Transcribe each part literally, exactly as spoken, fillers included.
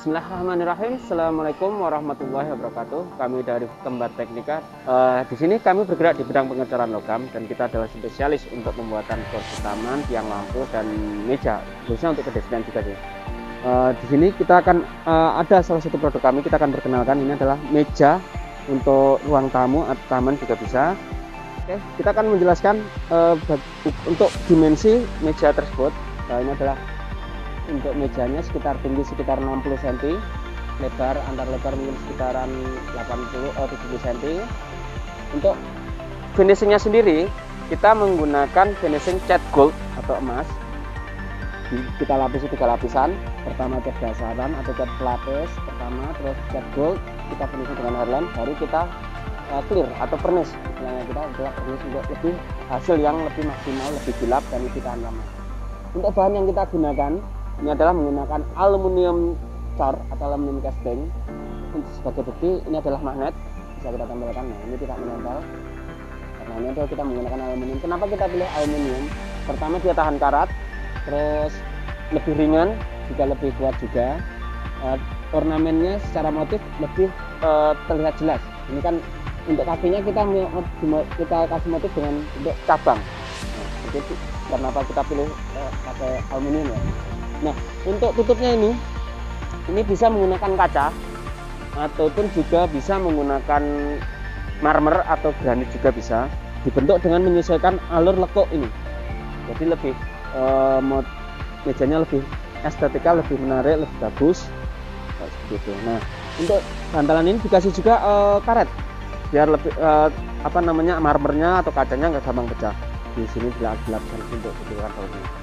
Bismillahirrahmanirrahim. Assalamualaikum warahmatullahi wabarakatuh. Kami dari Kembar Teknika. Uh, di sini kami bergerak di bidang pengecoran logam dan kita adalah spesialis untuk pembuatan kursi taman, tiang lampu dan meja, khususnya untuk pedestrian juga sih. Uh, di sini kita akan uh, ada salah satu produk kami kita akan perkenalkan. Ini adalah meja untuk ruang tamu atau taman juga bisa. Oke, kita akan menjelaskan uh, untuk dimensi meja tersebut. Uh, ini adalah untuk mejanya sekitar tinggi sekitar enam puluh sentimeter, lebar antar lebar mungkin sekitaran delapan puluh atau tujuh puluh sentimeter. Untuk finishingnya sendiri kita menggunakan finishing cat gold atau emas. Kita lapisi tiga lapisan. Pertama cat dasaran atau cat pelapis pertama, terus cat gold kita finishing dengan Harlan, baru kita uh, clear atau furnish. Nah, kita adalah furnish untuk lebih hasil yang lebih maksimal, lebih gelap dan lebih tahan lama. Untuk bahan yang kita gunakan ini adalah menggunakan aluminium cor atau aluminium casting. Untuk sebagai bukti ini adalah magnet, bisa kita tempelkan. Nah, ini tidak menempel karena ini adalah kita menggunakan aluminium. Kenapa kita pilih aluminium? Pertama dia tahan karat, terus lebih ringan, juga lebih kuat juga. uh, ornamennya secara motif lebih uh, terlihat jelas. Ini kan untuk kakinya kita kita kasih motif dengan bentuk cabang. Nah, jadi kenapa kita pilih uh, pakai aluminium ya. Nah, untuk tutupnya ini ini bisa menggunakan kaca ataupun juga bisa menggunakan marmer atau granit juga bisa, dibentuk dengan menyesuaikan alur lekuk ini. Jadi lebih eh, mod, mejanya lebih estetika, lebih menarik, lebih bagus seperti itu. Nah, untuk bantalan ini dikasih juga eh, karet biar lebih eh, apa namanya marmernya atau kacanya nggak gampang pecah. Di sini dilapisan untuk tutupan ini.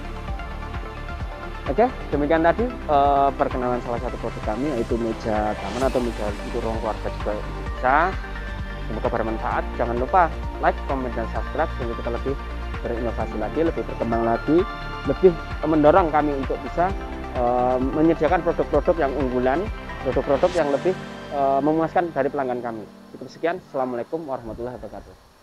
Oke, demikian tadi uh, perkenalan salah satu produk kami, yaitu meja taman atau meja untuk ruang keluarga juga bisa. Semoga bermanfaat. Jangan lupa like, komen, dan subscribe sehingga kita lebih berinovasi lagi, lebih berkembang lagi, lebih mendorong kami untuk bisa uh, menyediakan produk-produk yang unggulan, produk-produk yang lebih uh, memuaskan dari pelanggan kami. Cukup sekian. Assalamualaikum warahmatullahi wabarakatuh.